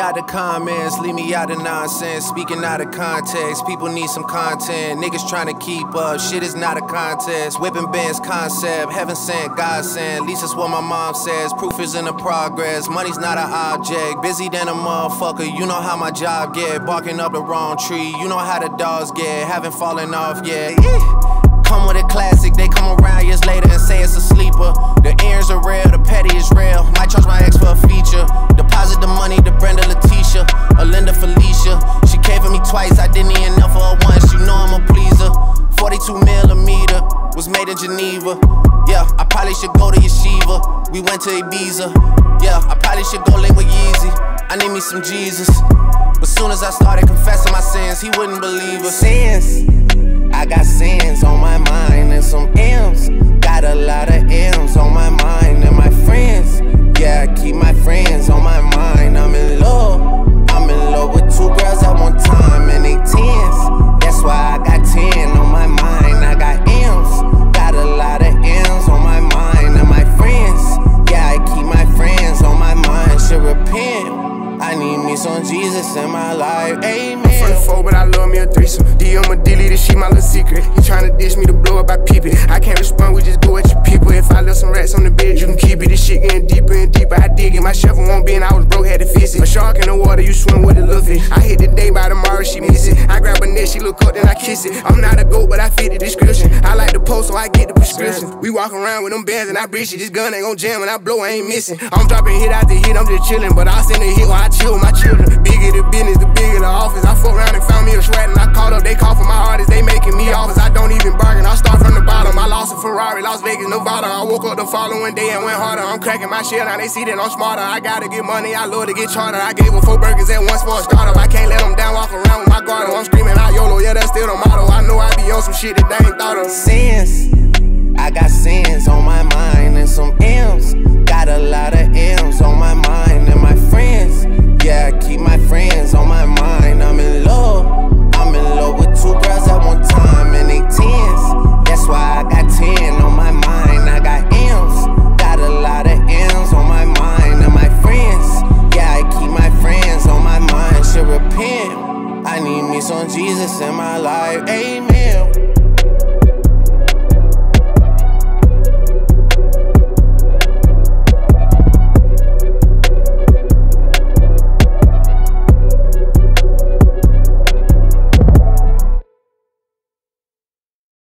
out the comments, leave me out of nonsense. Speaking out of context, people need some content. Niggas trying to keep up, shit is not a contest. Whipping bands concept, heaven sent, God sent. At least that's what my mom says, proof is in the progress. Money's not an object, busy than a motherfucker. You know how my job get, barking up the wrong tree. You know how the dogs get, haven't fallen off yet. Come with a classic, they come around years later and say it's a sleeper. The earrings are real, the petty is real. Might charge my ex for a feature. Deposit the money to Brenda Letitia or Linda Felicia. She came for me twice, I didn't even know for her once. You know I'm a pleaser. 42mm was made in Geneva. Yeah, I probably should go to Yeshiva. We went to Ibiza. Yeah, I probably should go link with Yeezy. I need me some Jesus. But soon as I started confessing my sins, he wouldn't believe us. Sins. I got sins on my mind and some M's. Got a lot of M's on my mind and my friends. Yeah, I keep my friends on my mind. I'm in love. I'm in love with 2 girls at one time and they 10s. That's why I got 10 on my mind. I got M's. Got a lot of M's on my mind and my friends. Yeah, I keep my friends on my mind. Should repent. I need me some Jesus in my life, amen. I'm from the 4, but I love me a threesome. DM a dilly, this shit my little secret. He tryna dish me to blow up, I peep it. I can't respond, we just go at your people. If I left some rats on the bed, you can keep it. This shit getting deeper and deeper, I dig it. My shovel won't be and I was broke, had to fix it. A shark in the water, you swim with a little fish. I hit the day, by tomorrow she miss it. I grab her neck, she look up, then I kiss it. I'm not a goat, but I fit the description. I like the post, so I get the prescription. We walk around with them bands and I breach it. This gun ain't gon' jam and I blow, I ain't missing. I'm dropping hit after hit, I'm just chillin'. But I send a hit while I chill with my children. Bigger the business, the bigger the office. I fuck around and found me a sweat and I called up. They call for my artists, they making me offers. I don't even bargain, I start from the bottom. I lost a Ferrari, Las Vegas, Nevada. I woke up the following day and went harder. I'm cracking my shit, now they see that I'm smarter. I gotta get money, I love to get charter. I gave them 4 burgers at once for a startup. I can't let them down, walk around with my guard. I'm screaming out YOLO, yeah, that's still the motto. I know I be on some shit that they ain't thought of. Sins.